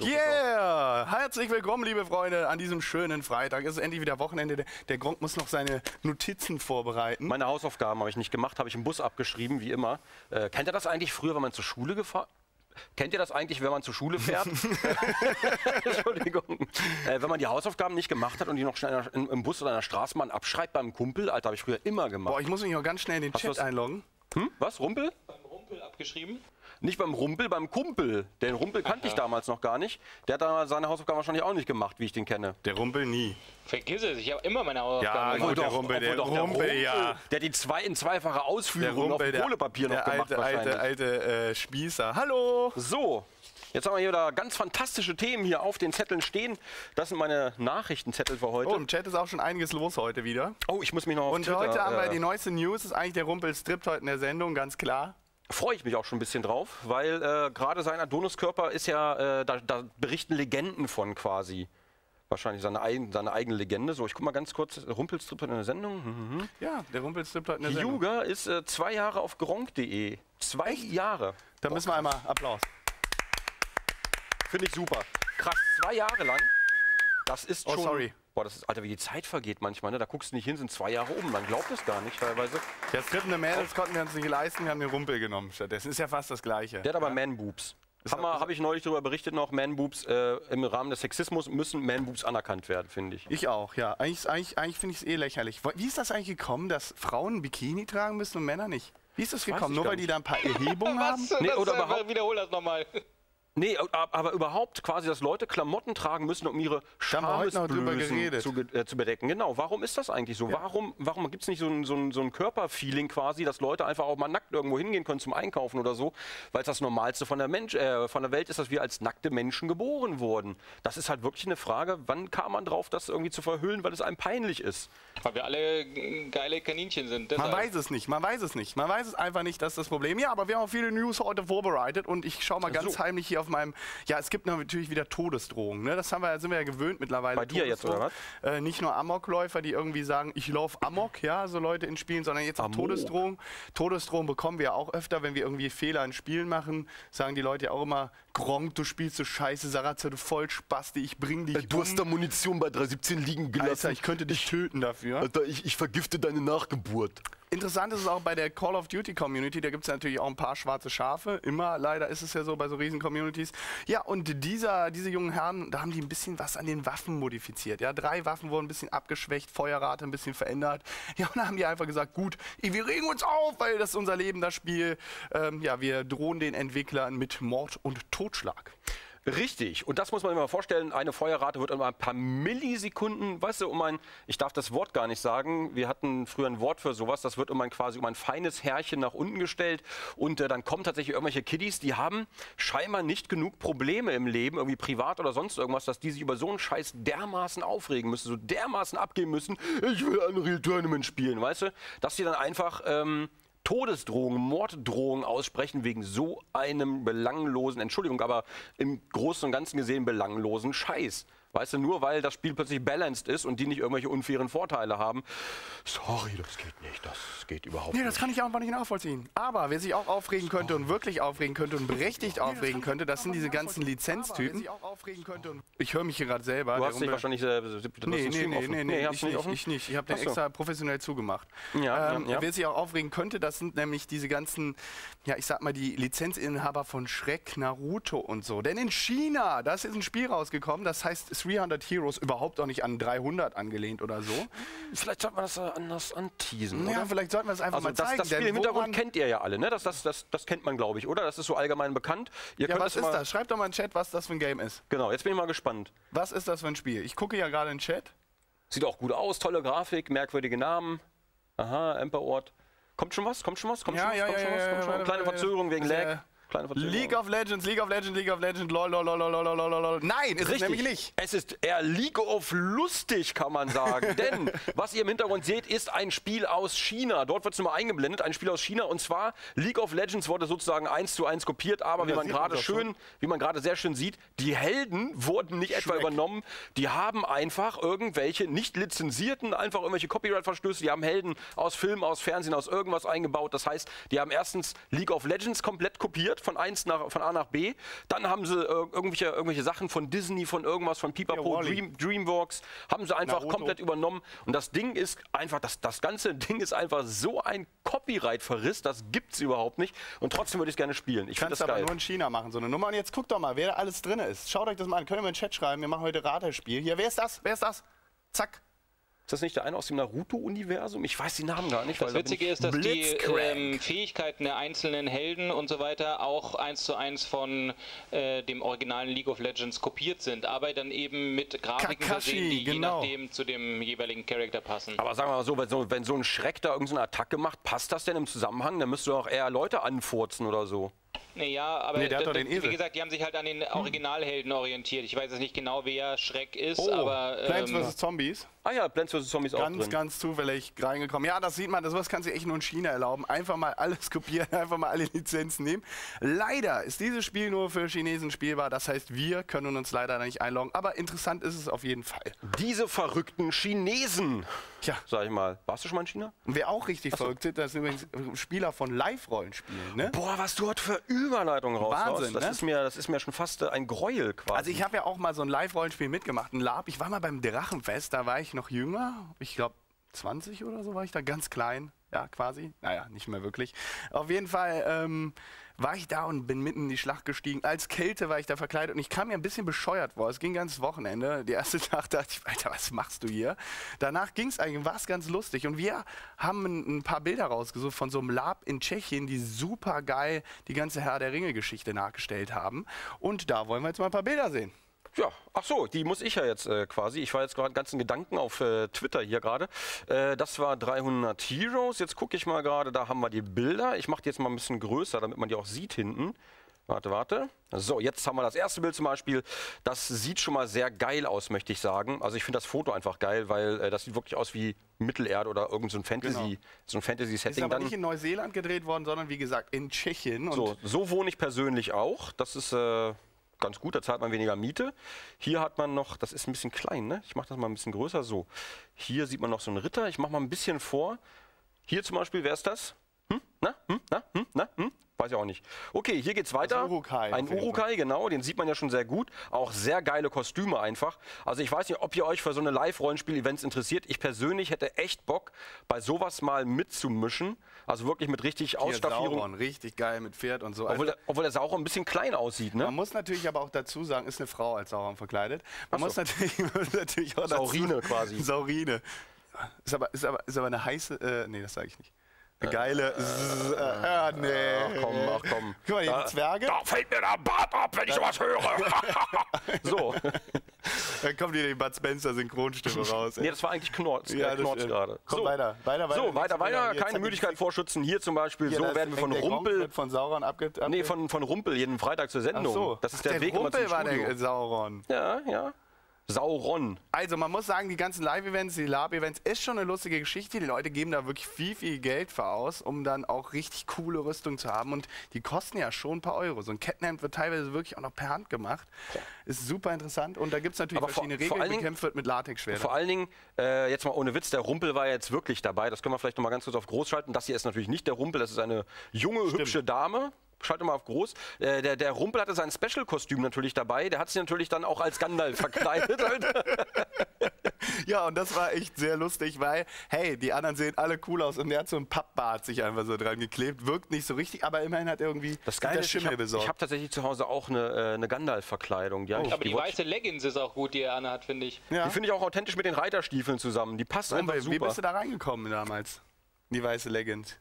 Yeah! Herzlich willkommen, liebe Freunde, an diesem schönen Freitag. Es ist endlich wieder Wochenende. Der Gronk muss noch seine Notizen vorbereiten. Meine Hausaufgaben habe ich nicht gemacht, habe ich im Bus abgeschrieben, wie immer. Kennt ihr das eigentlich früher, wenn man zur Schule gefahren... Kennt ihr das eigentlich, wenn man zur Schule fährt? Entschuldigung. Wenn man die Hausaufgaben nicht gemacht hat und die noch schnell im Bus oder in der Straßenbahn abschreibt beim Kumpel? Alter, habe ich früher immer gemacht. Boah, ich muss mich noch ganz schnell in den Chat einloggen. Was, Rumpel? Beim Rumpel abgeschrieben? Nicht beim Rumpel, beim Kumpel. Den Rumpel kannte ich damals noch gar nicht. Der hat da seine Hausaufgaben wahrscheinlich auch nicht gemacht, wie ich den kenne. Der Rumpel nie. Vergiss es, ich habe immer meine Hausaufgaben Ja, gemacht. der Rumpel, ja. Der hat die in zweifacher Ausführung auf dem Kohlepapier noch gemacht wahrscheinlich. Der alte Spießer. Hallo! So, jetzt haben wir hier da ganz fantastische Themen hier auf den Zetteln stehen. Das sind meine Nachrichtenzettel für heute. Oh, im Chat ist auch schon einiges los heute wieder. Oh, ich muss mich noch auf Und Twitter, heute haben wir die neueste News. Ist eigentlich der Rumpel strippt heute in der Sendung, ganz klar. Freue ich mich auch schon ein bisschen drauf, weil gerade sein Adoniskörper ist ja, da berichten Legenden von quasi. Wahrscheinlich seine eigene Legende. So, ich guck mal ganz kurz. Rumpelstrip in der Sendung. Ja, der Rumpel strippt heute in der Sendung. Juga ist 2 Jahre auf gronk.de. 2 Jahre. Da müssen wir einmal Applaus. Finde ich super. Krass, 2 Jahre lang. Das ist schon... Oh, sorry. Boah, das ist, Alter, wie die Zeit vergeht manchmal, ne? Da guckst du nicht hin, sind 2 Jahre um. Man glaubt es gar nicht teilweise. Ja, strippende Mädels konnten wir uns nicht leisten, wir haben den Rumpel genommen stattdessen. Ist ja fast das Gleiche. Der hat aber Man-Boobs. Habe ich neulich darüber berichtet noch, Man-Boobs im Rahmen des Sexismus müssen Man-Boobs anerkannt werden, finde ich. Ich auch, ja. Eigentlich finde ich es lächerlich. Wie ist das eigentlich gekommen, dass Frauen ein Bikini tragen müssen und Männer nicht? Wie ist das gekommen? Nur weil die da ein paar Erhebungen haben? Nee, oder überhaupt... Wiederhol das nochmal. Nee, aber überhaupt quasi, dass Leute Klamotten tragen müssen, um ihre Schamesblößen zu bedecken. Genau, warum ist das eigentlich so? Ja. Warum gibt es nicht so ein Körperfeeling quasi, dass Leute einfach auch mal nackt irgendwo hingehen können zum Einkaufen oder so? Weil es das Normalste von der Welt ist, dass wir als nackte Menschen geboren wurden. Das ist halt wirklich eine Frage, wann kam man drauf, das irgendwie zu verhüllen, weil es einem peinlich ist? Weil wir alle geile Kaninchen sind. Man weiß es nicht, man weiß es nicht. Man weiß es einfach nicht, das ist das Problem. Ja, aber wir haben auch viele News heute vorbereitet und ich schaue mal ganz heimlich hier auf meinem... Ja, es gibt natürlich wieder Todesdrohungen. Ne? Das sind wir ja gewöhnt mittlerweile. Bei dir jetzt, oder was? Nicht nur Amokläufer, die irgendwie sagen, ich laufe Amok, ja, so Leute in Spielen, sondern jetzt auch Todesdrohungen. Todesdrohungen bekommen wir ja auch öfter, wenn wir irgendwie Fehler in Spielen machen. Sagen die Leute ja auch immer, Gronk, du spielst so scheiße, Sarazze, du Vollspasti, ich bring dich Du hast da Munition bei 317 liegen gelassen. Alter, ich könnte dich töten dafür. Alter, ich vergifte deine Nachgeburt. Interessant ist es auch bei der Call of Duty Community, da gibt es natürlich auch ein paar schwarze Schafe, immer, leider ist es ja so bei so riesen Communities. Ja, und diese jungen Herren, da haben die ein bisschen was an den Waffen modifiziert. Ja, 3 Waffen wurden ein bisschen abgeschwächt, Feuerrate ein bisschen verändert. Ja, und dann haben die einfach gesagt, gut, wir regen uns auf, weil das ist unser Leben, das Spiel. Ja, wir drohen den Entwicklern mit Mord und Totschlag. Richtig. Und das muss man sich mal vorstellen, eine Feuerrate wird um ein paar Millisekunden, weißt du, ich darf das Wort gar nicht sagen, wir hatten früher ein Wort für sowas, das wird quasi um ein feines Härchen nach unten gestellt und dann kommen tatsächlich irgendwelche Kiddies, die haben scheinbar nicht genug Probleme im Leben, irgendwie privat oder sonst irgendwas, dass die sich über so einen Scheiß dermaßen aufregen müssen, so dermaßen abgehen müssen, ich will Unreal Tournament spielen, weißt du, dass die dann einfach... Todesdrohungen, Morddrohungen aussprechen wegen so einem belanglosen, Entschuldigung, aber im Großen und Ganzen gesehen belanglosen Scheiß. Weißt du, nur weil das Spiel plötzlich balanced ist und die nicht irgendwelche unfairen Vorteile haben. Sorry, das geht nicht, das geht überhaupt nicht. Nee, das kann ich einfach nicht nachvollziehen. Aber wer sich auch aufregen könnte und wirklich aufregen könnte und berechtigt aufregen könnte, das sind diese ganzen Lizenztypen. Ich höre mich hier gerade selber. Du hast dich wahrscheinlich... Nee, ich nicht. Ich habe den extra professionell zugemacht. Ja. Wer sich auch aufregen könnte, das sind nämlich diese ganzen, ja, ich sag mal, die Lizenzinhaber von Shrek, Naruto und so. Denn in China, da ist jetzt ein Spiel rausgekommen, das heißt 300 Heroes, überhaupt auch nicht an 300 angelehnt oder so. Vielleicht sollten wir das anders anteasen, oder? Ja, vielleicht sollten wir das einfach mal zeigen. Das Spiel im Hintergrund kennt ihr ja alle, ne? Das kennt man, glaube ich, oder? Das ist so allgemein bekannt. Ja, was ist das? Schreibt doch mal in den Chat, was das für ein Game ist. Genau, jetzt bin ich mal gespannt. Was ist das für ein Spiel? Ich gucke ja gerade in den Chat. Sieht auch gut aus, tolle Grafik, merkwürdige Namen. Aha, Emperort. Kommt schon was? Kleine Verzögerung wegen Lag. League of Legends, lol. Nein, ist es nämlich nicht. Es ist eher League of Lustig, kann man sagen. Denn was ihr im Hintergrund seht, ist ein Spiel aus China. Dort wird es nochmal eingeblendet, ein Spiel aus China. Und zwar League of Legends wurde sozusagen 1:1 kopiert. Aber wie man gerade sehr schön sieht, die Helden wurden nicht etwa übernommen. Die haben einfach irgendwelche nicht lizenzierten, einfach irgendwelche Copyright-Verstöße. Die haben Helden aus Film, aus Fernsehen, aus irgendwas eingebaut. Das heißt, die haben erstens League of Legends komplett kopiert. kopiert von A nach B. Dann haben sie irgendwelche Sachen von Disney, von irgendwas, von Pipapo, Dreamworks, haben sie einfach komplett übernommen. Und das Ding ist einfach, das ganze Ding ist einfach so ein Copyright-Verriss, das gibt's überhaupt nicht. Und trotzdem würde ich es gerne spielen. Ich finde das geil. Aber nur in China machen, so eine Nummer. Und jetzt guckt doch mal, wer da alles drin ist. Schaut euch das mal an. Könnt ihr mal in den Chat schreiben, wir machen heute Ratespiel. Hier, wer ist das? Wer ist das? Zack. Ist das nicht der eine aus dem Naruto-Universum? Ich weiß die Namen gar nicht. Das Witzige ist, dass die Fähigkeiten der einzelnen Helden und so weiter auch 1:1 von dem originalen League of Legends kopiert sind, aber dann eben mit Grafiken versehen, die je nachdem zu dem jeweiligen Charakter passen. Aber sagen wir mal so, wenn so ein Schreck da irgendeine Attacke macht, passt das denn im Zusammenhang? Dann müsst du auch eher Leute anfurzen oder so. Ja, aber wie gesagt, die haben sich halt an den Originalhelden orientiert. Ich weiß jetzt nicht genau, wer Schreck ist, aber... Plants vs. Zombies. Ah ja, Plants vs. Zombies auch drin. Ganz zufällig reingekommen. Ja, das sieht man, sowas kannst du echt nur in China erlauben. Einfach mal alles kopieren, einfach mal alle Lizenzen nehmen. Leider ist dieses Spiel nur für Chinesen spielbar. Das heißt, wir können uns leider nicht einloggen. Aber interessant ist es auf jeden Fall. Diese verrückten Chinesen, sag ich mal. Warst du schon mal in China? Wer auch richtig verrückt ist, das sind übrigens Spieler von Live-Rollenspielen. Ne? Boah, was du heute für Überleitung raushaust. Wahnsinn, das ist mir schon fast ein Gräuel quasi. Also ich habe ja auch mal so ein Live-Rollenspiel mitgemacht, ein Lab. Ich war mal beim Drachenfest, da war ich noch jünger. Ich glaube 20 oder so war ich da, ganz klein. Ja, quasi. Naja, nicht mehr wirklich. Auf jeden Fall war ich da und bin mitten in die Schlacht gestiegen. Als Kälte war ich da verkleidet und ich kam mir ein bisschen bescheuert vor. Es ging ganz Wochenende. Der erste Tag dachte ich, Alter, was machst du hier? Danach ging es eigentlich, war es ganz lustig. Und wir haben ein paar Bilder rausgesucht von so einem Lab in Tschechien, die super geil die ganze Herr der Ringe-Geschichte nachgestellt haben. Und da wollen wir jetzt mal ein paar Bilder sehen. Ja, ach so, die muss ich ja jetzt quasi. Ich war jetzt gerade ganzen Gedanken auf Twitter hier gerade. Das war 300 Heroes. Jetzt gucke ich mal gerade, da haben wir die Bilder. Ich mache die jetzt mal ein bisschen größer, damit man die auch sieht hinten. Warte. So, jetzt haben wir das erste Bild zum Beispiel. Das sieht schon mal sehr geil aus, möchte ich sagen. Also ich finde das Foto einfach geil, weil das sieht wirklich aus wie Mittelerde oder irgend so ein Fantasy, so ein Fantasy-Setting. Ist aber nicht in Neuseeland gedreht worden, sondern wie gesagt in Tschechien. Und so wohne ich persönlich auch. Das ist ganz gut, da zahlt man weniger Miete. Hier hat man noch, das ist ein bisschen klein, ne? Ich mache das mal ein bisschen größer, so. Hier sieht man noch so einen Ritter, ich mache mal ein bisschen vor. Hier zum Beispiel, wer ist das? Weiß ich auch nicht. Okay, hier geht's weiter. Ein Urukai, genau, den sieht man ja schon sehr gut. Auch sehr geile Kostüme einfach. Also ich weiß nicht, ob ihr euch für so eine Live-Rollenspiel-Events interessiert. Ich persönlich hätte echt Bock, bei sowas mal mitzumischen. Also wirklich mit richtig Ausstaffierung. Sauron, richtig geil mit Pferd und so. Obwohl der Sauron ein bisschen klein aussieht, ne? Man muss natürlich aber auch dazu sagen, ist eine Frau als Sauron verkleidet. Man muss natürlich auch Saurine quasi. Saurine. Ist aber eine heiße, nee, das sage ich nicht. Eine geile. Nee. Ach komm. Guck mal, die Zwerge. Da fällt mir der Bart ab, wenn ich sowas höre. So. Dann kommt hier die Bud Spencer Synchronstimme raus. Nee, das war eigentlich Knorz, gerade. So, weiter. So, weiter. Keine Müdigkeit vorschützen. Hier zum Beispiel, so werden wir von Rumpel. Von Sauron Nee, von Rumpel jeden Freitag zur Sendung. Ach so. Das ist der Weg immer zum Rumpel war Studio. der Sauron. Ja. Sauron. Also man muss sagen, die ganzen Live-Events, die Lab-Events, ist schon eine lustige Geschichte. Die Leute geben da wirklich viel Geld für aus, um dann auch richtig coole Rüstung zu haben. Und die kosten ja schon ein paar Euro. So ein Kettenhemd wird teilweise wirklich auch noch per Hand gemacht. Ist super interessant. Und da gibt es natürlich verschiedene Regeln. Bekämpft wird mit Latexschwertern. Vor allen Dingen, jetzt mal ohne Witz, der Rumpel war jetzt wirklich dabei. Das können wir vielleicht noch mal ganz kurz auf groß schalten. Das hier ist natürlich nicht der Rumpel, das ist eine junge, hübsche Dame. Schalte mal auf groß. Der Rumpel hatte sein Special-Kostüm natürlich dabei. Der hat sich natürlich dann auch als Gandalf verkleidet. Ja, und das war echt sehr lustig, weil, hey, die anderen sehen alle cool aus und der hat so ein Pappbart sich einfach so dran geklebt. Wirkt nicht so richtig, aber immerhin hat er irgendwie das Geile ist, Schimmel besorgt. Ich habe tatsächlich zu Hause auch eine Gandalf-Verkleidung. Aber die weiße Leggings ist auch gut, die er anhat, finde ich. Ja. Die finde ich auch authentisch mit den Reiterstiefeln zusammen. Die passt einfach super. Wie bist du da reingekommen damals? Die weiße Leggings.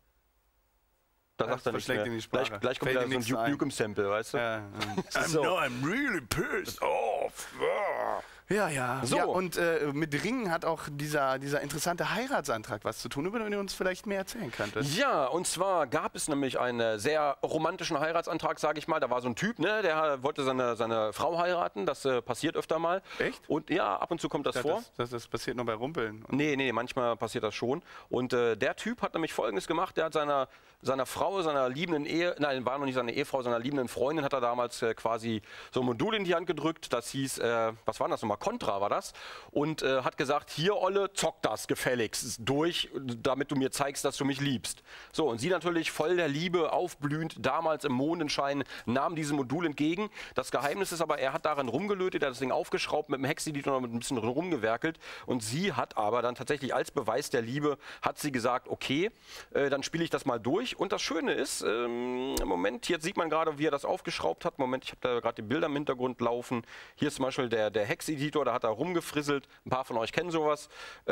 Da sagt er nicht mehr. Gleich kommt wieder so ein Duke Nukem-Sample, weißt du? Ja. I'm really pissed off. Ja. So. Ja, und mit Ringen hat auch dieser interessante Heiratsantrag was zu tun, über den du uns vielleicht mehr erzählen könntest. Ja, und zwar gab es nämlich einen sehr romantischen Heiratsantrag, sage ich mal. Da war so ein Typ, ne, der wollte seine Frau heiraten. Das passiert öfter mal. Echt? Und ja, ab und zu kommt das vor. Das passiert nur bei Rumpeln. Nee, manchmal passiert das schon. Und der Typ hat nämlich Folgendes gemacht. Der hat seiner Frau, seiner liebenden war noch nicht seine Ehefrau, seiner liebenden Freundin, hat er damals quasi so ein Modul in die Hand gedrückt. Das hieß, was war das nochmal? war Contra, war das, und hat gesagt, hier Olle, zock das gefälligst durch, damit du mir zeigst, dass du mich liebst. So, und sie natürlich voll der Liebe, aufblühend, damals im Mondenschein, nahm dieses Modul entgegen. Das Geheimnis ist aber, er hat daran rumgelötet, er hat das Ding aufgeschraubt mit dem Hexeditor noch mit ein bisschen rumgewerkelt, und sie hat aber dann tatsächlich als Beweis der Liebe, hat sie gesagt, okay, dann spiele ich das mal durch. Und das Schöne ist, im Moment, jetzt sieht man gerade, wie er das aufgeschraubt hat. Moment, ich habe da gerade die Bilder im Hintergrund laufen. Hier ist zum Beispiel der Hexeditor, da hat er rumgefrisselt. Ein paar von euch kennen sowas.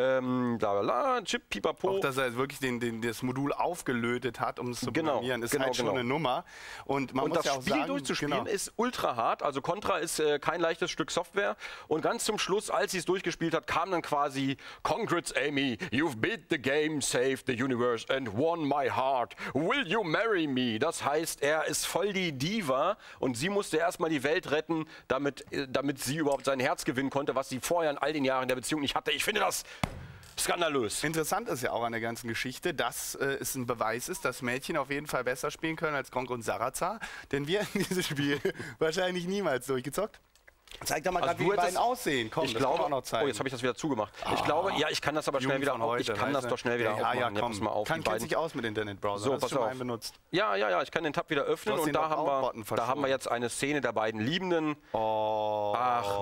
Chip, pipapo. Auch, dass er wirklich das Modul aufgelötet hat, um es zu programmieren, ist halt schon eine Nummer. Und man muss das ja auch Spiel sagen, durchzuspielen ist ultra hart. Also Contra ist kein leichtes Stück Software. Und ganz zum Schluss, als sie es durchgespielt hat, kam dann quasi Congrats, Amy, you've beat the game, saved the universe and won my heart. Will you marry me? Das heißt, er ist voll die Diva und sie musste erstmal die Welt retten, damit sie überhaupt sein Herz gewinnen konnte, was sie vorher in all den Jahren der Beziehung nicht hatte. Ich finde das skandalös. Interessant ist ja auch an der ganzen Geschichte, dass es ein Beweis ist, dass Mädchen auf jeden Fall besser spielen können als Gronk und Sarazar. Denn wir hätten dieses Spiel wahrscheinlich niemals durchgezockt. Zeig doch mal gerade, wie die beiden aussehen. Komm, ich glaube, auch noch zeigen. Oh, jetzt habe ich das wieder zugemacht. Ich glaube, ja, ich kann das aber schnell wieder aufmachen. Ich kann das doch schnell wieder aufmachen. Ja, komm. Pass mal auf. Kennt sich aus mit Internetbrowser. So, pass auf. Benutzt. Ja, ich kann den Tab wieder öffnen und da haben wir jetzt eine Szene der beiden Liebenden. Oh.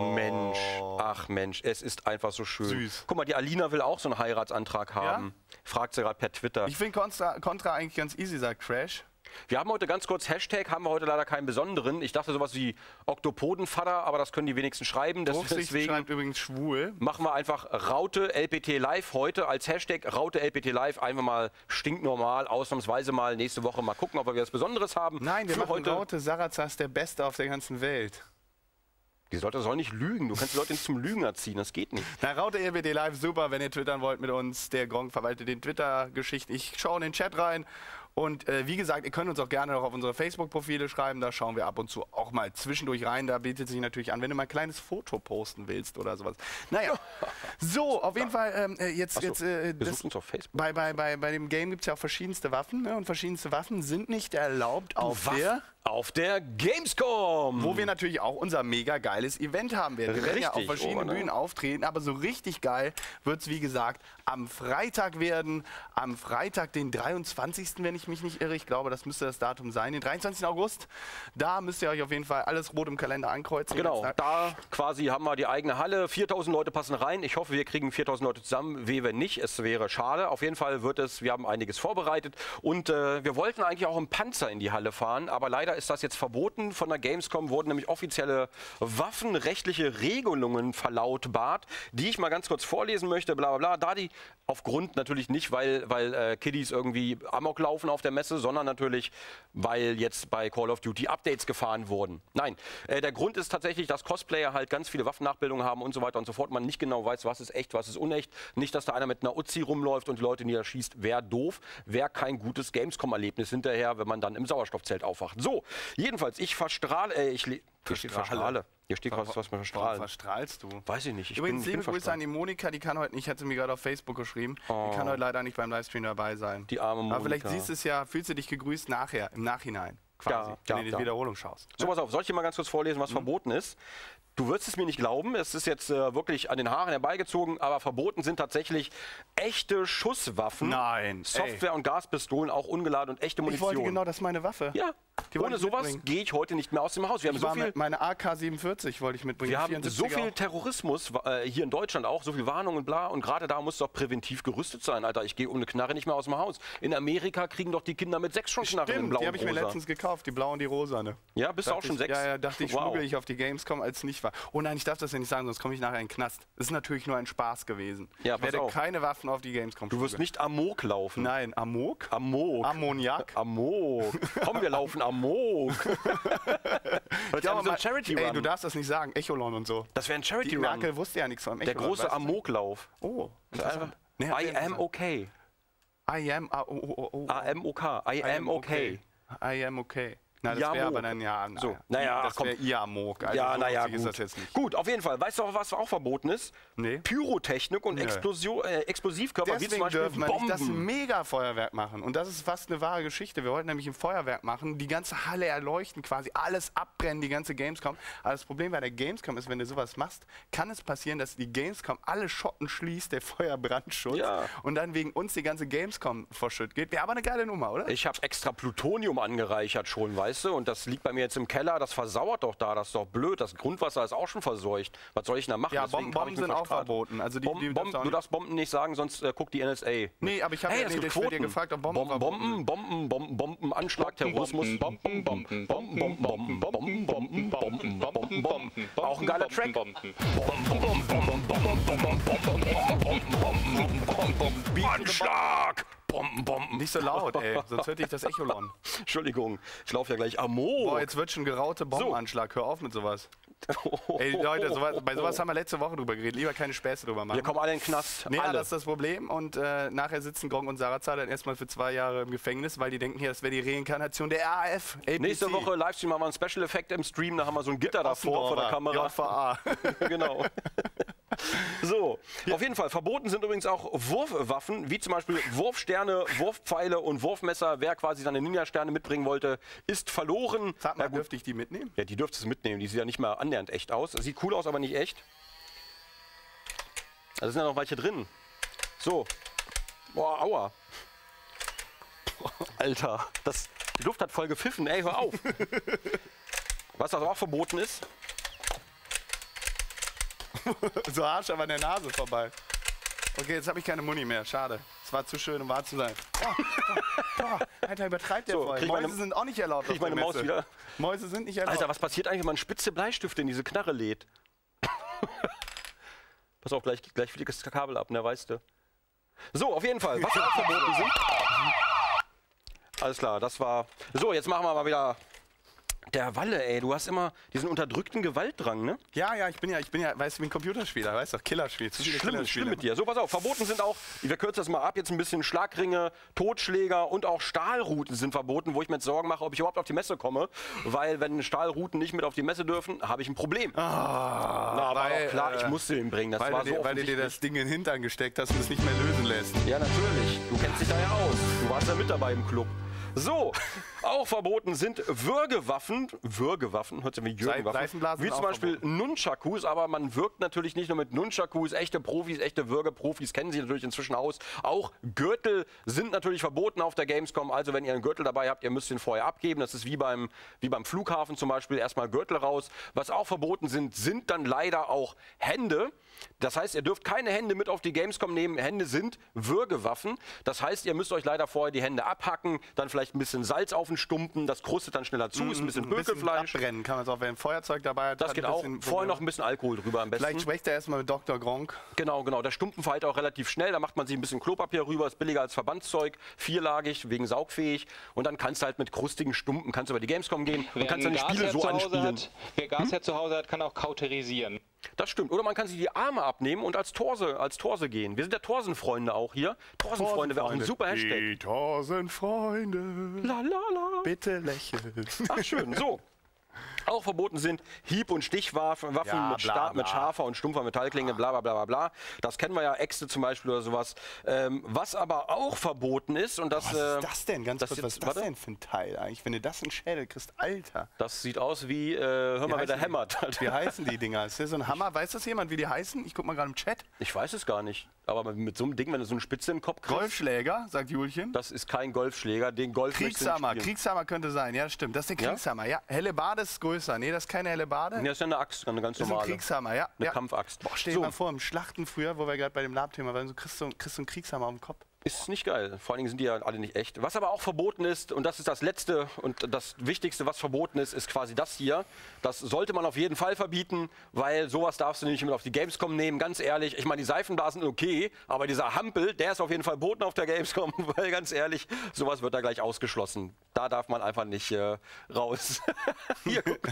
Ach Mensch, es ist einfach so schön. Süß. Guck mal, die Alina will auch so einen Heiratsantrag haben. Ja? Fragt sie gerade per Twitter. Ich finde Contra eigentlich ganz easy, sagt Crash. Wir haben heute ganz kurz Hashtag, haben wir heute leider keinen besonderen. Ich dachte sowas wie Oktopodenvater, aber das können die wenigsten schreiben. Deswegen schreibt übrigens schwul. Machen wir einfach Raute LPT Live heute als Hashtag Raute LPT Live. Einfach mal stinknormal, ausnahmsweise mal nächste Woche mal gucken, ob wir was Besonderes haben. Nein, wir machen heute Raute Sarazar ist der Beste auf der ganzen Welt. Die soll nicht lügen. Du kannst die Leute nicht zum Lügen erziehen. Das geht nicht. Na, Raute LPT Live, super, wenn ihr twittern wollt mit uns. Der Gronk verwaltet den Twitter-Geschichten. Ich schaue in den Chat rein. Und wie gesagt, ihr könnt uns auch gerne noch auf unsere Facebook-Profile schreiben, da schauen wir ab und zu auch mal zwischendurch rein. Da bietet sich natürlich an, wenn du mal ein kleines Foto posten willst oder sowas. Naja, so, auf jeden Fall besucht uns auf Facebook. Bei dem Game gibt es ja auch verschiedenste Waffen, ne? Und verschiedenste Waffen sind nicht erlaubt auf der Gamescom. Wo wir natürlich auch unser mega geiles Event haben werden. Wir werden ja auf verschiedenen Bühnen auftreten, aber so richtig geil wird es, wie gesagt, am Freitag werden. Am Freitag, den 23., wenn ich mich nicht irre. Ich glaube, das müsste das Datum sein. Den 23. August. Da müsst ihr euch auf jeden Fall alles rot im Kalender ankreuzen. Genau, da quasi haben wir die eigene Halle. 4000 Leute passen rein. Ich hoffe, wir kriegen 4000 Leute zusammen. Wenn nicht, es wäre schade. Auf jeden Fall wir haben einiges vorbereitet. Und wir wollten eigentlich auch im Panzer in die Halle fahren, aber leider ist das jetzt verboten. Von der Gamescom wurden nämlich offizielle waffenrechtliche Regelungen verlautbart, die ich mal ganz kurz vorlesen möchte, bla bla bla. Da die aufgrund natürlich nicht, weil Kiddies irgendwie Amok laufen auf der Messe, sondern natürlich, weil jetzt bei Call of Duty Updates gefahren wurden. Nein, der Grund ist tatsächlich, dass Cosplayer halt ganz viele Waffennachbildungen haben und so weiter und so fort. Man nicht genau weiß, was ist echt, was ist unecht. Nicht, dass da einer mit einer Uzi rumläuft und die Leute niederschießt. Wäre doof, wäre kein gutes Gamescom-Erlebnis hinterher, wenn man dann im Sauerstoffzelt aufwacht. So, jedenfalls, ich verstrahle, Hier steht was mit Strahlen. Warum verstrahlst du? Weiß ich nicht. Übrigens, liebe Grüße an die Monika, die kann heute nicht, hat sie mir gerade auf Facebook geschrieben, die kann heute leider nicht beim Livestream dabei sein. Die arme Monika. Aber vielleicht siehst du es ja, fühlst du dich gegrüßt nachher, im Nachhinein, quasi, wenn du in die Wiederholung schaust. So, pass auf, soll ich dir mal ganz kurz vorlesen, was verboten ist? Du wirst es mir nicht glauben, es ist jetzt wirklich an den Haaren herbeigezogen, aber verboten sind tatsächlich echte Schusswaffen. Nein. Software- und Gaspistolen, auch ungeladen und echte Munition. Ich wollte genau, das ist meine Waffe. Ja, ohne sowas gehe ich heute nicht mehr aus dem Haus. Wir haben so viel, meine AK-47 wollte ich mitbringen. Wir haben so viel Terrorismus hier in Deutschland auch, so viel Warnung und bla. Und gerade da muss doch präventiv gerüstet sein, Alter. Ich gehe ohne Knarre nicht mehr aus dem Haus. In Amerika kriegen doch die Kinder mit 6 schon Knarren in blau und rosa. Die habe ich mir letztens gekauft, die blau und die rosane. Ja, bist du auch schon 6? Ja, dachte ich, schmuggle ich auf die Gamescom als nicht wahr. Oh nein, ich darf das ja nicht sagen, sonst komme ich nachher in den Knast. Das ist natürlich nur ein Spaß gewesen. Ja, ich werde keine Waffen auf die Gamescom Du wirst nicht Amok laufen. Nein, Amok? Amok. Ammoniak? Amok. Komm, wir laufen Amok. Ja, so ein Charity Run. Ey, du darfst das nicht sagen, Echolon und so. Das wäre ein Charity Run. Merkel wusste ja nichts vom There große Amoklauf. Oh, I am okay. I am, I am okay. I am okay. Na, das wäre aber dann So, naja, das wäre Iamog. Also ja, so naja, ist das jetzt nicht. Gut, auf jeden Fall. Weißt du auch, was auch verboten ist? Nee. Pyrotechnik und Explosivkörper, wie zum Beispiel dürfen wir Bomben. nicht das Mega-Feuerwerk machen. Und das ist fast eine wahre Geschichte. Wir wollten nämlich ein Feuerwerk machen, die ganze Halle erleuchten, quasi alles abbrennen, die ganze Gamescom. Aber das Problem bei der Gamescom ist, wenn du sowas machst, kann es passieren, dass die Gamescom alle Schotten schließt, der Feuerbrandschutz, und dann wegen uns die ganze Gamescom vor Schutt geht. Wäre aber eine geile Nummer, oder? Ich habe extra Plutonium angereichert schon, weißt du? Und das liegt bei mir jetzt im Keller, das versauert doch da, das ist doch blöd. Das Grundwasser ist auch schon verseucht. Was soll ich denn da machen? Ja, Bomben sind auch verboten. Also du darfst Bomben nicht sagen, sonst guckt die NSA. Nee, aber ich habe dir gefragt, ob Bomben, Anschlag, Terrorismus. Auch ein geiler Track. Anschlag! Bomben. Nicht so laut, ey, sonst hört dich das Echolon. Entschuldigung, ich laufe ja gleich amok. Boah, jetzt wird schon geraute Bombenanschlag. Hör auf mit sowas. Ey, Leute, bei sowas haben wir letzte Woche drüber geredet. Lieber keine Späße drüber machen. Wir kommen alle in den Knast. Nee, das ist das Problem. Und nachher sitzen Gronk und Sarazar dann erstmal für 2 Jahre im Gefängnis, weil die denken hier, das wäre die Reinkarnation der RAF. APC. Nächste Woche Livestream haben wir einen Special Effekt im Stream. Da haben wir so ein Gitter davor vor der Kamera. JVA. Genau. So, auf jeden Fall. Verboten sind übrigens auch Wurfwaffen, wie zum Beispiel Wurfsterne, Wurfpfeile und Wurfmesser. Wer quasi seine Ninja-Sterne mitbringen wollte, ist verloren. Sag mal, dürfte ich die mitnehmen? Ja, die dürftest du mitnehmen. Die sieht ja nicht mal annähernd echt aus. Sieht cool aus, aber nicht echt. Da sind ja noch welche drin. So. Boah, aua. Alter, die Luft hat voll gepfiffen. Ey, hör auf. Was auch verboten ist? So Arsch aber an der Nase vorbei. Okay, jetzt habe ich keine Muni mehr. Schade. Es war zu schön, um wahr zu sein. Alter, übertreibt der voll. Mäuse sind auch nicht erlaubt. Krieg ich meine Maus wieder? Mäuse sind nicht erlaubt. Alter, was passiert eigentlich, wenn man spitze Bleistifte in diese Knarre lädt? Pass auf, gleich fliegt das Kabel ab, ne, weißt du. So, auf jeden Fall, was auch verboten sind. Alles klar, das war... So, jetzt machen wir mal wieder... Der Walle, ey, du hast immer diesen unterdrückten Gewaltdrang, ne? Ja, ich bin ja, weißt du, wie ein Computerspieler, weißt du, Killerspiel. Schlimm mit dir. So, pass auf, verboten sind auch, wir kürzen das mal ab, jetzt ein bisschen Schlagringe, Totschläger und auch Stahlruten sind verboten, wo ich mir jetzt Sorgen mache, ob ich überhaupt auf die Messe komme. Weil, wenn Stahlruten nicht mit auf die Messe dürfen, habe ich ein Problem. Aber klar, ich musste ihn bringen. Das war so weil du dir das Ding in den Hintern gesteckt hast und es nicht mehr lösen lässt. Ja, natürlich. Du kennst dich da ja aus. Du warst ja mit dabei im Club. So, auch verboten sind Würgewaffen, hört sich wie Jürgenwaffen, wie zum Beispiel Nunchakus, aber man wirkt natürlich nicht nur mit Nunchakus, echte Profis, echte Würgeprofis kennen sich natürlich inzwischen aus. Auch Gürtel sind natürlich verboten auf der Gamescom, also wenn ihr einen Gürtel dabei habt, ihr müsst ihn vorher abgeben, das ist wie beim Flughafen zum Beispiel, erstmal Gürtel raus. Was auch verboten sind dann leider auch Hände. Das heißt, ihr dürft keine Hände mit auf die Gamescom nehmen. Hände sind Würgewaffen. Das heißt, ihr müsst euch leider vorher die Hände abhacken, dann vielleicht ein bisschen Salz auf den Stumpen, das krustet dann schneller zu, ist ein bisschen Pökelfleisch. Abbrennen kann man es auch, wenn ein Feuerzeug dabei hat. Das geht auch. Vorher noch ein bisschen Alkohol drüber am besten. Vielleicht spricht er erstmal mit Dr. Gronk. Genau. Der Stumpen verheilt auch relativ schnell. Da macht man sich ein bisschen Klopapier rüber, ist billiger als Verbandszeug, vierlagig, wegen saugfähig. Und dann kannst du halt mit krustigen Stumpen über die Gamescom gehen und kannst dann die Spiele so anspielen. Wer Gasherd zu Hause hat, kann auch kauterisieren. Das stimmt. Oder man kann sich die Arme abnehmen und als Torse gehen. Wir sind ja Torsenfreunde auch hier. Torsenfreunde wäre auch ein super Hashtag. Die Torsenfreunde. La la la. Bitte lächeln. Ach schön, so. Auch verboten sind Hieb- und Stichwaffen mit scharfer und stumpfer Metallklinge, bla bla bla bla. Das kennen wir ja, Äxte zum Beispiel oder sowas. Was aber auch verboten ist und das... Was ist das denn? Ganz kurz, was ist das denn für ein Teil eigentlich? Wenn du das in den Schädel kriegst, Alter. Das sieht aus wie, hör mal, wer da hämmert. Wie heißen die Dinger? Ist das so ein Hammer? Weiß das jemand, wie die heißen? Ich guck mal gerade im Chat. Ich weiß es gar nicht. Aber mit so einem Ding, wenn du so eine Spitze im Kopf kriegst... Golfschläger, sagt Julchen. Das ist kein Golfschläger, den Golf Kriegshammer könnte sein, ja, das stimmt. Das ist der Kriegshammer, ja. Hellebarde ist größer. Nee, das ist keine Hellebarde. Nee, das ist ja eine Axt, eine ganz normale. Das ist ein Kriegshammer, ja. Eine Kampfaxt. Boah, stell dir mal vor, im Schlachten früher, wo wir gerade bei dem Lab-Thema waren, kriegst du einen Kriegshammer auf dem Kopf. Ist nicht geil. Vor allen Dingen sind die ja alle nicht echt. Was aber auch verboten ist, und das ist das Letzte und das Wichtigste, was verboten ist, ist quasi das hier. Das sollte man auf jeden Fall verbieten, weil sowas darfst du nicht mit auf die Gamescom nehmen. Ganz ehrlich, ich meine, die Seifenblasen sind okay, aber dieser Hampel, der ist auf jeden Fall verboten auf der Gamescom, weil ganz ehrlich, sowas wird da gleich ausgeschlossen. Da darf man einfach nicht raus. Hier, guck.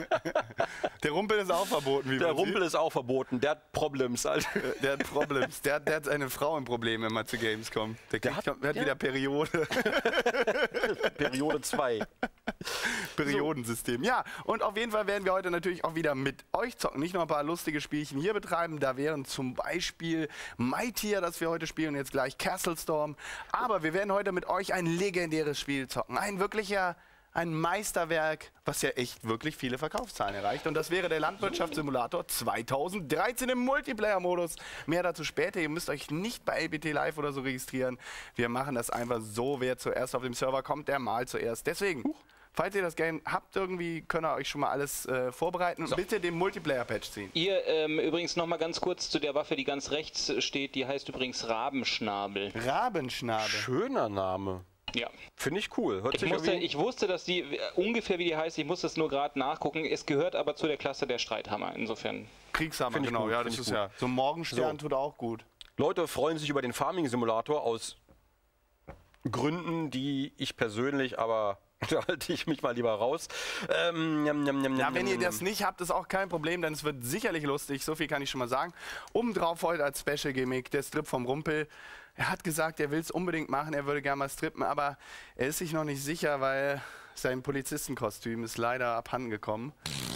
Der Rumpel ist auch verboten. Wie der Rumpel ist auch verboten. Der hat Problems, Alter. Der hat Problems. Der hat eine Frau im Problem immer zu Gamescom. Der hat wieder Periode. Periode 2. Periodensystem. Ja, und auf jeden Fall werden wir heute natürlich auch wieder mit euch zocken. Nicht nur ein paar lustige Spielchen hier betreiben. Da wären zum Beispiel Mightier, das wir heute spielen, und jetzt gleich Castle Storm. Aber wir werden heute mit euch ein legendäres Spiel zocken. Ein Meisterwerk, was ja echt wirklich viele Verkaufszahlen erreicht. Und das wäre der Landwirtschaftssimulator 2013 im Multiplayer-Modus. Mehr dazu später. Ihr müsst euch nicht bei LBT Live oder so registrieren. Wir machen das einfach so. Wer zuerst auf dem Server kommt, der mal zuerst. Deswegen, falls ihr das Game habt irgendwie, könnt ihr euch schon mal alles vorbereiten. Und bitte den Multiplayer-Patch ziehen. Ihr, übrigens noch mal ganz kurz zu der Waffe, die ganz rechts steht. Die heißt übrigens Rabenschnabel. Rabenschnabel. Schöner Name. Ja. Finde ich cool. Ich wusste, dass die ungefähr wie die heißt, ich muss das nur gerade nachgucken. Es gehört aber zu der Klasse der Streithammer, insofern. Kriegshammer, genau, ja, das ist ja. So ein Morgenstern tut auch gut. Leute freuen sich über den Farming-Simulator aus Gründen, die ich persönlich, aber da halte ich mich mal lieber raus. Wenn ihr das nicht habt, ist auch kein Problem, denn es wird sicherlich lustig, so viel kann ich schon mal sagen. Obendrauf heute als Special-Gimmick der Strip vom Rumpel. Er hat gesagt, er will es unbedingt machen, er würde gerne mal strippen, aber er ist sich noch nicht sicher, weil sein Polizistenkostüm ist leider abhanden gekommen.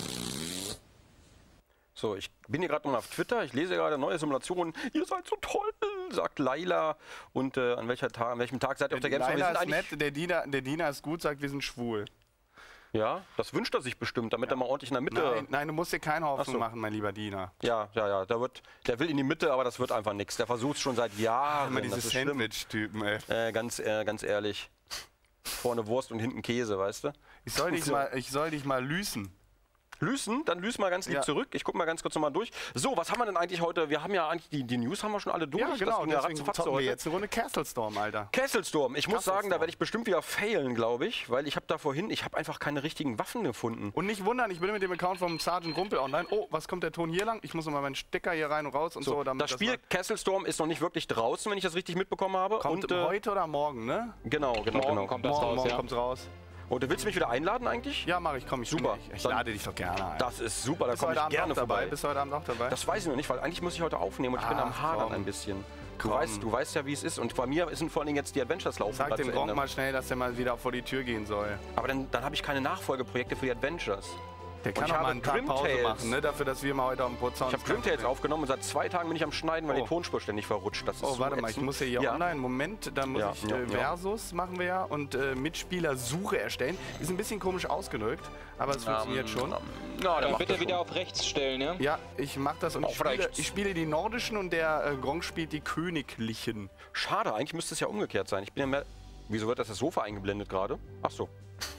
So, ich bin hier gerade noch auf Twitter, ich lese gerade neue Simulationen. Ihr seid so toll, sagt Laila. Und an welchem Tag seid ihr auf der Gamescom? Laila ist nett, der Diener ist gut, sagt, wir sind schwul. Ja, das wünscht er sich bestimmt, damit er mal ordentlich in der Mitte... Nein, du musst dir keine Hoffnung machen, mein lieber Diener. Ja, der will in die Mitte, aber das wird einfach nichts. Der versucht es schon seit Jahren. Immer diese Sandwich-Typen, ey. Ganz ehrlich. Vorne Wurst und hinten Käse, weißt du? Ich soll dich mal lüsen. Lüsen? Dann lüsen wir ganz lieb zurück. Ich gucke mal ganz kurz nochmal durch. So, was haben wir denn eigentlich heute? Wir haben ja eigentlich die News haben wir schon alle durch. Ja, genau. Deswegen zocken wir jetzt eine Runde Castle Storm, Alter. Castle Storm. Ich muss sagen, da werde ich bestimmt wieder failen, glaube ich. Weil ich habe einfach keine richtigen Waffen gefunden. Und nicht wundern, ich bin mit dem Account vom Sergeant Rumpel online. Oh, was kommt der Ton hier lang? Ich muss nochmal meinen Stecker hier rein und raus und so. Damit das Spiel Castle Storm ist noch nicht wirklich draußen, wenn ich das richtig mitbekommen habe. Kommt heute oder morgen, ne? Genau. Morgen kommt das raus, morgen kommt's raus. Und du willst mich wieder einladen eigentlich? Ja, mache ich, komm ich. Super. Ich lade dich doch gerne ein. Das ist super, da komme ich gerne vorbei. Bist du heute Abend auch dabei? Das weiß ich noch nicht, weil eigentlich muss ich heute aufnehmen und ich bin am Hadern ein bisschen. Du weißt ja, wie es ist. Und bei mir sind vor allen Dingen jetzt die Adventures laufen. Sag dem Gronk mal schnell, dass der mal wieder vor die Tür gehen soll. Aber dann habe ich keine Nachfolgeprojekte für die Adventures. Der kann auch mal einen Tag Pause machen, ne? Dafür, dass wir mal heute auf dem Putz. Ich habe Grim Tales aufgenommen und seit 2 Tagen bin ich am Schneiden, weil die Tonspur ständig verrutscht. Das ist so warte mal, ich muss hier online. Moment, dann muss ich Versus machen wir ja und Mitspielersuche erstellen. Ist ein bisschen komisch ausgedrückt, aber es funktioniert schon. Dann bitte wieder auf rechts stellen, ja? Ja, ich mache das und ich spiele die nordischen und der Gronk spielt die königlichen. Schade, eigentlich müsste es ja umgekehrt sein. Ich bin ja mehr... Wieso wird das Sofa eingeblendet gerade? Ach so.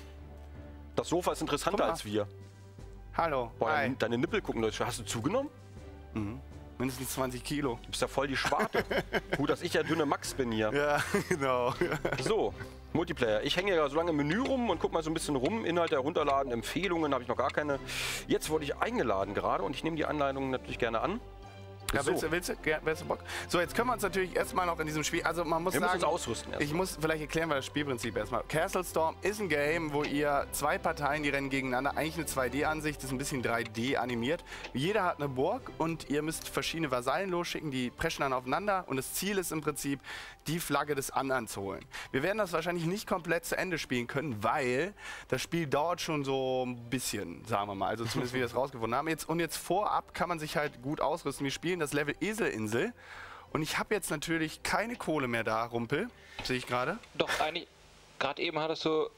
Das Sofa ist interessanter als wir. Hallo. Boah, deine Nippel gucken durch. Hast du zugenommen? Mhm. Mindestens 20 Kilo. Du bist ja voll die Schwarte. Gut, dass ich der dünne Max bin hier. Ja, genau. So, Multiplayer. Ich hänge ja so lange im Menü rum und gucke mal so ein bisschen rum. Inhalt herunterladen, Empfehlungen habe ich noch gar keine. Jetzt wurde ich eingeladen gerade und ich nehme die Anleitung natürlich gerne an. Ja, willst du Bock? So, jetzt können wir uns natürlich erstmal noch in diesem Spiel, also man muss sagen, müssen uns ausrüsten ich muss vielleicht erklären, weil das Spielprinzip erstmal. Castle Storm ist ein Game, wo ihr 2 Parteien, die rennen gegeneinander, eigentlich eine 2D-Ansicht, ist ein bisschen 3D animiert. Jeder hat eine Burg und ihr müsst verschiedene Vasallen losschicken, die preschen dann aufeinander und das Ziel ist im Prinzip, die Flagge des anderen zu holen. Wir werden das wahrscheinlich nicht komplett zu Ende spielen können, weil das Spiel dauert schon so ein bisschen, sagen wir mal, also zumindest wie wir es rausgefunden haben. Jetzt vorab kann man sich halt gut ausrüsten. Wir spielen das Level Eselinsel und ich habe jetzt natürlich keine Kohle mehr da, Rumpel, sehe ich gerade. Doch, eigentlich, gerade eben hattest du,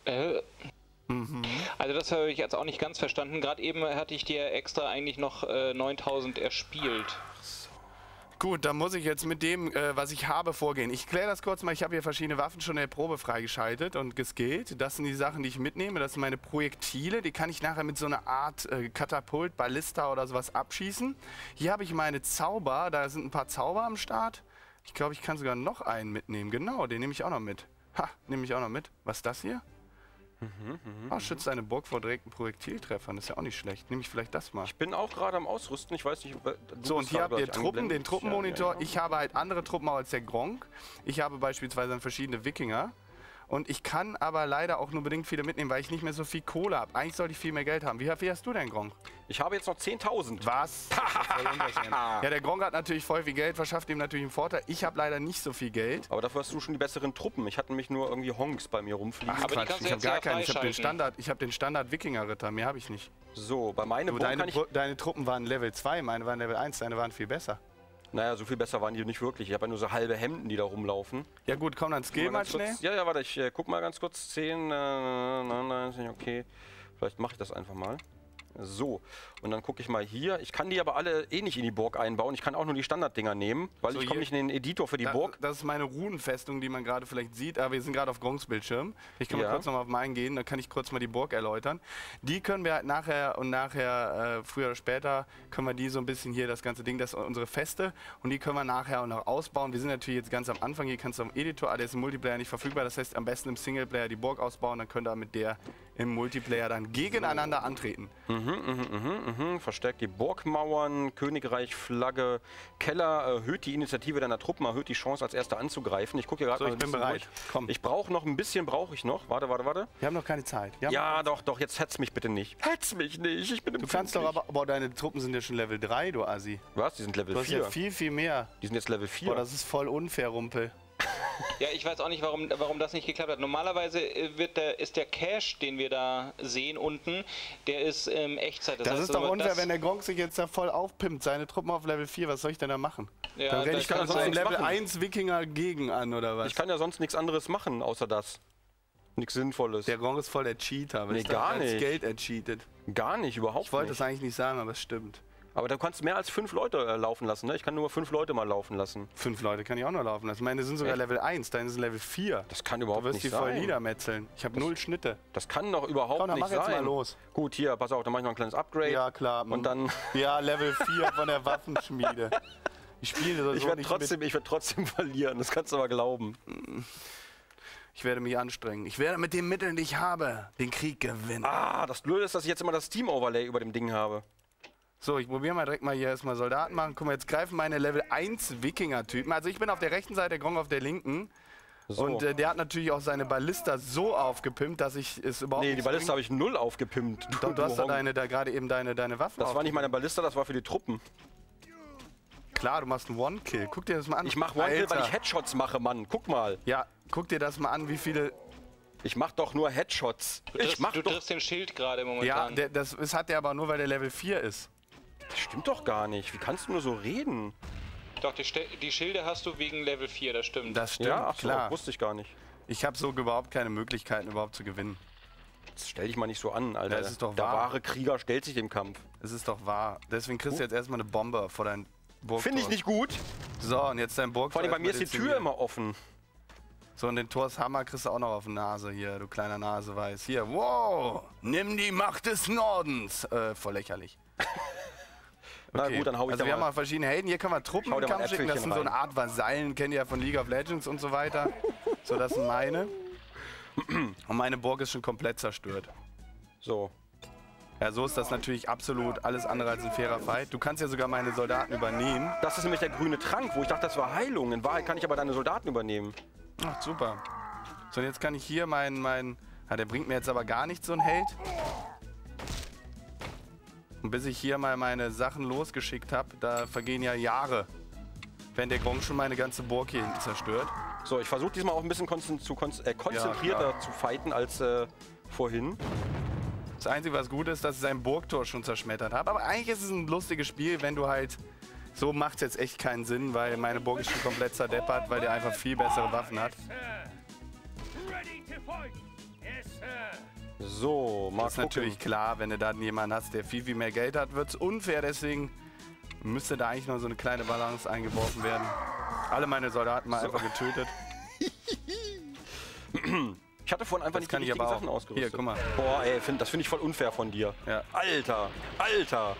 also das habe ich jetzt auch nicht ganz verstanden, gerade eben hatte ich dir extra eigentlich noch 9000 erspielt. Gut, dann muss ich jetzt mit dem, was ich habe, vorgehen. Ich kläre das kurz mal. Ich habe hier verschiedene Waffen schon in der Probe freigeschaltet und geskillt. Das sind die Sachen, die ich mitnehme. Das sind meine Projektile. Die kann ich nachher mit so einer Art Katapult, Ballista oder sowas abschießen. Hier habe ich meine Zauber. Da sind ein paar Zauber am Start. Ich glaube, ich kann sogar noch einen mitnehmen. Genau, den nehme ich auch noch mit. Ha, nehme ich auch noch mit. Was ist das hier? Schützt eine Burg vor direkten Projektiltreffern. Das ist ja auch nicht schlecht. Nehme ich vielleicht das mal. Ich bin auch gerade am Ausrüsten. Ich weiß nicht, so, und hier habt ihr Truppen, den Truppenmonitor. Ja. Ich habe halt andere Truppen auch als der Gronk. Ich habe beispielsweise verschiedene Wikinger. Und ich kann aber leider auch nur bedingt viele mitnehmen, weil ich nicht mehr so viel Kohle habe. Eigentlich sollte ich viel mehr Geld haben. Wie hast du denn, Gronk? Ich habe jetzt noch 10.000. Was? Das ist voll unverschämt. Ja, der Gronk hat natürlich voll viel Geld, verschafft ihm natürlich einen Vorteil. Ich habe leider nicht so viel Geld. Aber dafür hast du schon die besseren Truppen. Ich hatte nämlich nur irgendwie Honks bei mir rumfliegen. Ach, Quatsch, ich habe gar keinen. Ich habe den Standard Wikinger-Ritter. Mehr habe ich nicht. So, bei meinem Burg kann ich... Deine Truppen waren Level 2, meine waren Level 1, deine waren viel besser. Naja, so viel besser waren die nicht wirklich. Ich habe ja nur so halbe Hemden, die da rumlaufen. Ja gut, komm, dann skill mal schnell. Ja, warte, ich guck mal ganz kurz. 10, okay. Vielleicht mache ich das einfach mal. So, und dann gucke ich mal hier. Ich kann die aber alle eh nicht in die Burg einbauen. Ich kann auch nur die Standarddinger nehmen, weil so ich komme nicht in den Editor für die Burg. Das ist meine Runenfestung, die man gerade vielleicht sieht. Aber wir sind gerade auf Gronks Bildschirm. Ich kann mal kurz nochmal auf meinen gehen, dann kann ich kurz mal die Burg erläutern. Die können wir halt nachher, früher oder später, können wir die so ein bisschen hier, das ganze Ding, das ist unsere Feste. Und die können wir nachher auch noch ausbauen. Wir sind natürlich jetzt ganz am Anfang. Hier kannst du am Editor, der ist im Multiplayer nicht verfügbar. Das heißt, am besten im Singleplayer die Burg ausbauen. Dann könnt ihr mit der im Multiplayer dann gegeneinander antreten. Verstärkt die Burgmauern, Königreich, Flagge, Keller, erhöht die Initiative deiner Truppen, erhöht die Chance als Erster anzugreifen. Ich gucke hier gerade mal. So, ich bin bereit. Komm. Ich brauche noch ein bisschen, brauche ich noch. Warte. Wir haben noch keine Zeit. Ja, doch, jetzt hetz mich bitte nicht. Hetz mich nicht, ich bin im Du kannst doch aber deine Truppen sind ja schon Level 3, du Assi. Was? Die sind Level 4. Du hast ja viel, viel mehr. Die sind jetzt Level 4. Boah, das ist voll unfair, Rumpel. Ja, ich weiß auch nicht, warum das nicht geklappt hat. Normalerweise ist der Cache, den wir da sehen unten, der ist Echtzeit. Das ist doch unfair, wenn der Gronk sich jetzt da voll aufpimpt, seine Truppen auf Level 4, was soll ich denn da machen? Ja, dann rede ich dann sonst Level 1 Wikinger gegen an, oder was? Ich kann ja sonst nichts anderes machen, außer das. Nichts Sinnvolles. Der Gronk ist voll der Cheater. Nee, gar nicht. Geld ercheatet. Gar nicht, überhaupt nicht. Ich wollte das eigentlich nicht sagen, aber es stimmt. Aber du kannst mehr als 5 Leute laufen lassen, ne? Ich kann nur 5 Leute mal laufen lassen. 5 Leute kann ich auch noch laufen lassen. Meine sind sogar Level 1, deine sind Level 4. Das kann überhaupt nicht sein. Du wirst die voll niedermetzeln. Ich habe 0 Schnitte. Das kann doch überhaupt nicht sein. Jetzt mal los. Gut, hier, pass auf, dann mache ich noch ein kleines Upgrade. Ja, klar. Und dann... Ja, Level 4 von der Waffenschmiede. Ich spiele so ich werde trotzdem verlieren, das kannst du aber glauben. Ich werde mich anstrengen. Ich werde mit den Mitteln, die ich habe, den Krieg gewinnen. Ah, das Blöde ist, dass ich jetzt immer das Steam-Overlay über dem Ding habe. So, ich probiere mal direkt mal hier erstmal Soldaten machen. Guck mal, jetzt greifen meine Level 1 Wikinger-Typen. Also ich bin auf der rechten Seite, der Gronk auf der linken. So. Und der hat natürlich auch seine Ballista so aufgepimpt, dass ich es überhaupt nicht... Nee, die Ballista habe ich 0 aufgepimpt. Du hast da gerade eben deine Waffen. Das war nicht meine Ballista, das war für die Truppen. Klar, du machst einen One-Kill. Guck dir das mal an. Ich mach One-Kill, weil ich Headshots mache, Mann. Guck mal. Ja, guck dir das mal an, wie viele... Ich mach doch nur Headshots. Du triffst den Schild gerade momentan. Ja, das hat der aber nur, weil der Level 4 ist. Das stimmt doch gar nicht. Wie kannst du nur so reden? Doch, die Schilde hast du wegen Level 4, das stimmt. Das stimmt, ja, ach so, klar. Wusste ich gar nicht. Ich habe so überhaupt keine Möglichkeiten, überhaupt zu gewinnen. Jetzt stell dich mal nicht so an, Alter. Das ist doch der wahr. wahre Krieger stellt sich dem Kampf. Es ist doch wahr. Deswegen kriegst du jetzt erstmal eine Bombe vor dein Burgtor. Finde ich nicht gut. So, und jetzt dein Burgtor. Vor allem bei mir ist die Tür immer offen. So, und den Torshammer kriegst du auch noch auf die Nase hier, du kleiner Naseweiß. Hier, wow, nimm die Macht des Nordens. Voll lächerlich. Na gut, dann hau ich also da wir mal. haben auch verschiedene Helden. Hier können wir Truppen in den Kampf schicken. Das sind so eine Art Vasallen, kennt ihr ja von League of Legends und so weiter. So, das sind meine. Und meine Burg ist schon komplett zerstört. So. Ja, so ist das natürlich absolut alles andere als ein fairer Fight. Du kannst ja sogar meine Soldaten übernehmen. Das ist nämlich der grüne Trank, wo ich dachte, das war Heilung. In Wahrheit kann ich aber deine Soldaten übernehmen. Ach, super. So, und jetzt kann ich hier der bringt mir jetzt aber gar nichts, so ein Held. Und bis ich hier mal meine Sachen losgeschickt habe, da vergehen ja Jahre. Wenn der Gronk schon meine ganze Burg hier hinten zerstört. So, ich versuche diesmal auch ein bisschen konzentrierter zu fighten als vorhin. Das Einzige, was gut ist, dass ich sein Burgtor schon zerschmettert habe. Aber eigentlich ist es ein lustiges Spiel, wenn du halt... So macht es jetzt echt keinen Sinn, weil meine Burg ist schon komplett zerdeppert, weil der einfach viel bessere Waffen hat. So, mal Das ist natürlich klar, wenn du dann jemanden hast, der viel, viel mehr Geld hat, wird es unfair. Deswegen müsste da eigentlich noch so eine kleine Balance eingeworfen werden. Alle meine Soldaten mal einfach getötet. Ich hatte vorhin einfach nicht die richtigen Sachen ausgerüstet. Hier, guck mal. Boah, ey, das finde ich voll unfair von dir. Ja. Alter, Alter.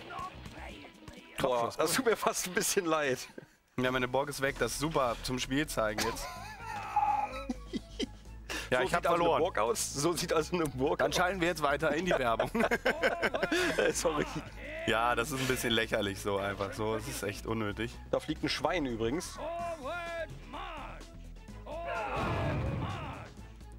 Boah, das tut mir fast ein bisschen leid. Ja, meine Burg ist weg. Das ist super zum Spiel zeigen jetzt. Ja, so ich habe also verloren. Burg aus. So sieht also eine Burg Dann schalten wir jetzt weiter in die Werbung. Sorry. Ja, das ist ein bisschen lächerlich so einfach. So, es ist echt unnötig. Da fliegt ein Schwein übrigens.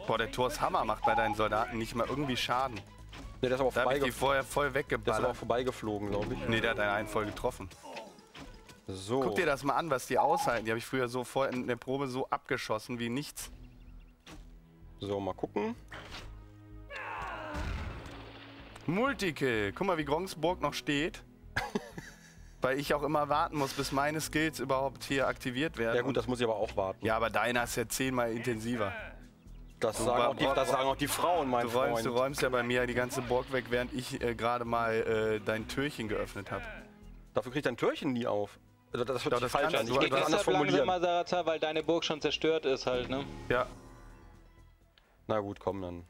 Boah, der Thors Hammer macht bei deinen Soldaten nicht mal irgendwie Schaden. Ne, der ist aber Da hab ich die vorher voll Der ist aber weggeballert. auch vorbeigeflogen, glaube ich. Nee, der hat einen voll getroffen. So. Guck dir das mal an, was die aushalten. Die habe ich früher so vorher in der Probe so abgeschossen wie nichts. So, mal gucken. Multikill. Guck mal, wie Gronks Burg noch steht. Weil ich auch immer warten muss, bis meine Skills überhaupt hier aktiviert werden. Ja gut, das muss ich aber auch warten. Ja, aber deiner ist ja 10-mal intensiver. Das sagen auch die Frauen, mein Freund. Du räumst ja bei mir die ganze Burg weg, während ich gerade mal dein Türchen geöffnet habe. Dafür kriegt dein Türchen nie auf. Also das hört sich falsch kannst an. du. Ich will das anders formulieren. Langsamer, weil deine Burg schon zerstört ist halt, ne? Ja. Na gut, komm dann.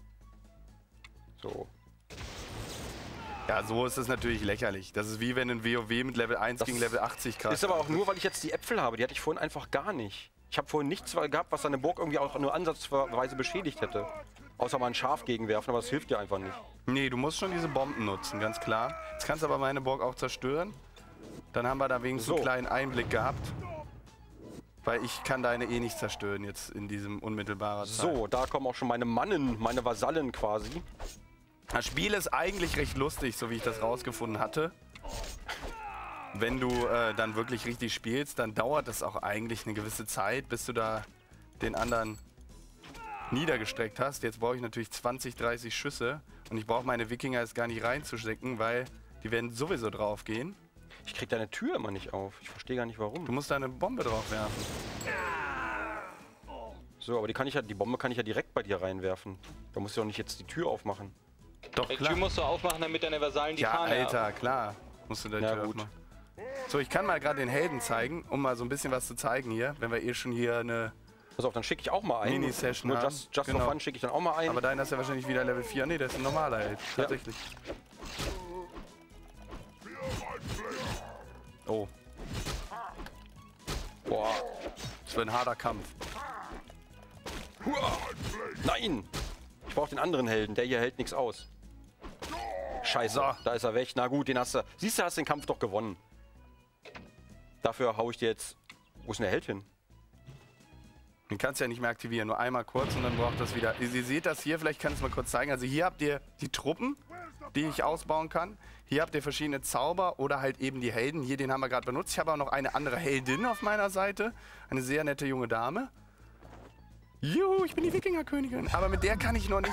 So. Ja, so ist es natürlich lächerlich. Das ist wie wenn ein WoW mit Level 1 gegen Level 80 krass. Ist aber auch nur, weil ich jetzt die Äpfel habe. Die hatte ich vorhin einfach gar nicht. Ich habe vorhin nichts gehabt, was deine Burg irgendwie auch nur ansatzweise beschädigt hätte. Außer mal ein Schaf gegenwerfen, aber das hilft dir einfach nicht. Nee, du musst schon diese Bomben nutzen, ganz klar. Jetzt kannst du aber meine Burg auch zerstören. Dann haben wir da wenigstens einen kleinen Einblick gehabt. Weil ich kann deine eh nicht zerstören jetzt in diesem unmittelbaren Zeit. So, da kommen auch schon meine Mannen, meine Vasallen quasi. Das Spiel ist eigentlich recht lustig, so wie ich das rausgefunden hatte. Wenn du dann wirklich richtig spielst, dann dauert es auch eigentlich eine gewisse Zeit, bis du da den anderen niedergestreckt hast. Jetzt brauche ich natürlich 20, 30 Schüsse und ich brauche meine Wikinger jetzt gar nicht reinzustecken, weil die werden sowieso drauf gehen. Ich krieg deine Tür immer nicht auf. Ich verstehe gar nicht warum. Du musst da eine Bombe drauf werfen. So, aber die Bombe kann ich ja direkt bei dir reinwerfen. Da musst du doch nicht jetzt die Tür aufmachen. Doch, Die klar. Tür musst du aufmachen, damit deine Vasallen die Ja, Fahne Alter, klar. Musst du da die Ja, Tür gut. aufmachen. So, ich kann mal gerade den Helden zeigen, um mal so ein bisschen was zu zeigen hier, wenn wir eh schon hier eine... Pass auf, dann schicke ich auch mal ein. Mini-Session Nur haben. Just for Genau. Fun schicke ich dann auch mal ein. Aber deiner ist ja wahrscheinlich wieder Level 4. Nee, der ist ein normaler Held. Tatsächlich. Oh. Boah. Das wird ein harter Kampf. Nein! Ich brauche den anderen Helden. Der hier hält nichts aus. Scheiße, So. da ist er weg. Na gut, den hast du. Siehst du, hast den Kampf doch gewonnen. Dafür hau ich dir jetzt... Wo ist denn der Held hin? Den kannst du ja nicht mehr aktivieren, nur einmal kurz und dann braucht das wieder. Ihr seht das hier, vielleicht kann ich es mal kurz zeigen. Also hier habt ihr die Truppen, die ich ausbauen kann. Hier habt ihr verschiedene Zauber oder halt eben die Helden. Hier, den haben wir gerade benutzt. Ich habe auch noch eine andere Heldin auf meiner Seite. Eine sehr nette junge Dame. Juhu, ich bin die Wikingerkönigin. Aber mit der kann ich noch nicht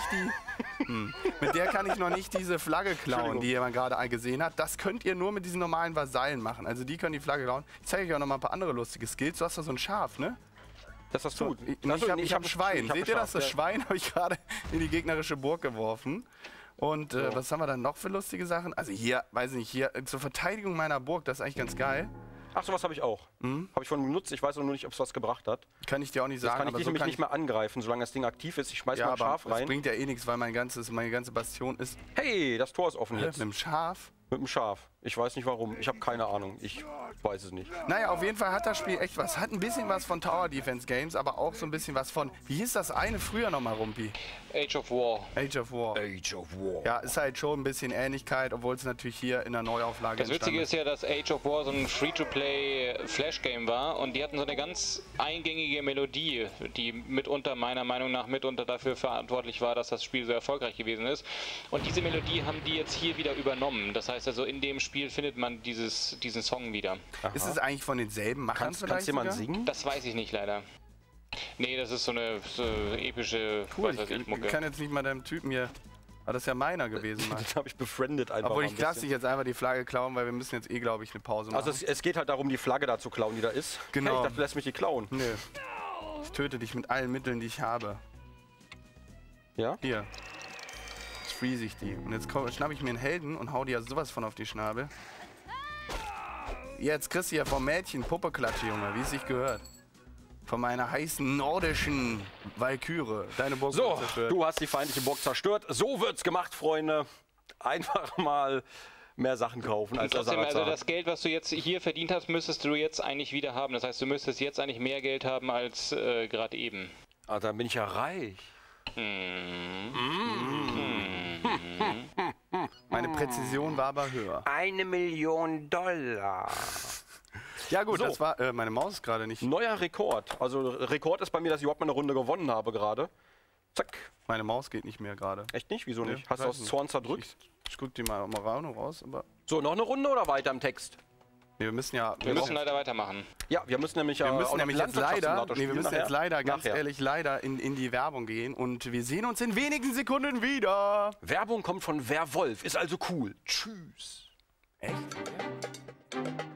mit der kann ich noch nicht diese Flagge klauen, die man gerade gesehen hat. Das könnt ihr nur mit diesen normalen Vasallen machen. Also die können die Flagge klauen. Ich zeige euch auch noch mal ein paar andere lustige Skills. Du hast da so ein Schaf, ne? Das ist gut. Ich hab ein Schwein. Seht ihr das? Das Schwein habe ich gerade in die gegnerische Burg geworfen. Und was haben wir dann noch für lustige Sachen? Also hier, weiß ich nicht, hier zur Verteidigung meiner Burg, das ist eigentlich ganz geil. Ach, sowas habe ich auch. Habe ich schon benutzt. Ich weiß nur nicht, ob es was gebracht hat. Kann ich dir auch nicht Jetzt sagen. kann ich dich nämlich nicht mehr angreifen, solange das Ding aktiv ist. Ich schmeiß mal ein Schaf das rein. bringt ja eh nichts, weil meine ganze Bastion ist Hey, das Tor ist offen mit jetzt. einem Schaf. Mit dem Schaf. Ich weiß nicht warum. Ich habe keine Ahnung. Ich weiß es nicht. Naja, auf jeden Fall hat das Spiel echt was. Hat ein bisschen was von Tower Defense Games, aber auch so ein bisschen was von, wie hieß das eine früher nochmal, Rumpi? Age of War. Age of War. Age of War. Ja, ist halt schon ein bisschen Ähnlichkeit, obwohl es natürlich hier in der Neuauflage Das Witzige ist ja, dass Age of War so ein Free-to-Play-Flash-Game war und die hatten so eine ganz eingängige Melodie, die mitunter, meiner Meinung nach, dafür verantwortlich war, dass das Spiel so erfolgreich gewesen ist. Und diese Melodie haben die jetzt hier wieder übernommen. Das heißt also, in dem Spiel findet man diesen Song wieder. Ist es eigentlich von denselben Machern Kannst jemand singen? Das weiß ich nicht leider. Nee, das ist so eine epische Cool, ich kann jetzt nicht mal deinem Typen hier... Aber das ist ja meiner gewesen, Mann. Das habe ich befriendet einfach. Obwohl mal ein ich lasse bisschen. dich jetzt einfach die Flagge klauen, weil wir müssen jetzt eh, glaube ich, eine Pause machen. Also es geht halt darum, die Flagge da zu klauen, die da ist. Genau. Hey, ich dachte, du lässt mich die klauen. Nö. Ich töte dich mit allen Mitteln, die ich habe. Ja? Hier. Jetzt freeze ich die. Und jetzt schnappe ich mir einen Helden und hau dir ja sowas von auf die Schnabel. Jetzt kriegst du ja vom Mädchen Puppeklatsche, Junge, wie es sich gehört. Von meiner heißen nordischen Walküre. Deine Burg So, wird zerstört. du hast die feindliche Burg zerstört. So wird's gemacht, Freunde. Einfach mal mehr Sachen kaufen als Trotzdem, Ersatz. also das Geld, was du jetzt hier verdient hast, müsstest du jetzt eigentlich wieder haben. Das heißt, du müsstest jetzt eigentlich mehr Geld haben als gerade eben. Ah, dann bin ich ja reich. Meine Präzision war aber höher. $1 Million. Ja gut, So. das war... meine Maus ist gerade nicht... Neuer Rekord. Also Rekord ist bei mir, dass ich überhaupt mal eine Runde gewonnen habe gerade. Zack. Meine Maus geht nicht mehr gerade. Echt nicht? Wieso Nee, nicht? Hast du aus Zorn zerdrückt? Ich guck die mal raus, aber... So, noch eine Runde oder weiter im Text? Nee, wir müssen ja... Wir müssen leider weitermachen. Ja, wir müssen nämlich wir müssen nämlich jetzt leider, ganz nachher. ehrlich, leider in die Werbung gehen. Und wir sehen uns in wenigen Sekunden wieder. Werbung kommt von Werwolf, ist also cool. Tschüss. Echt?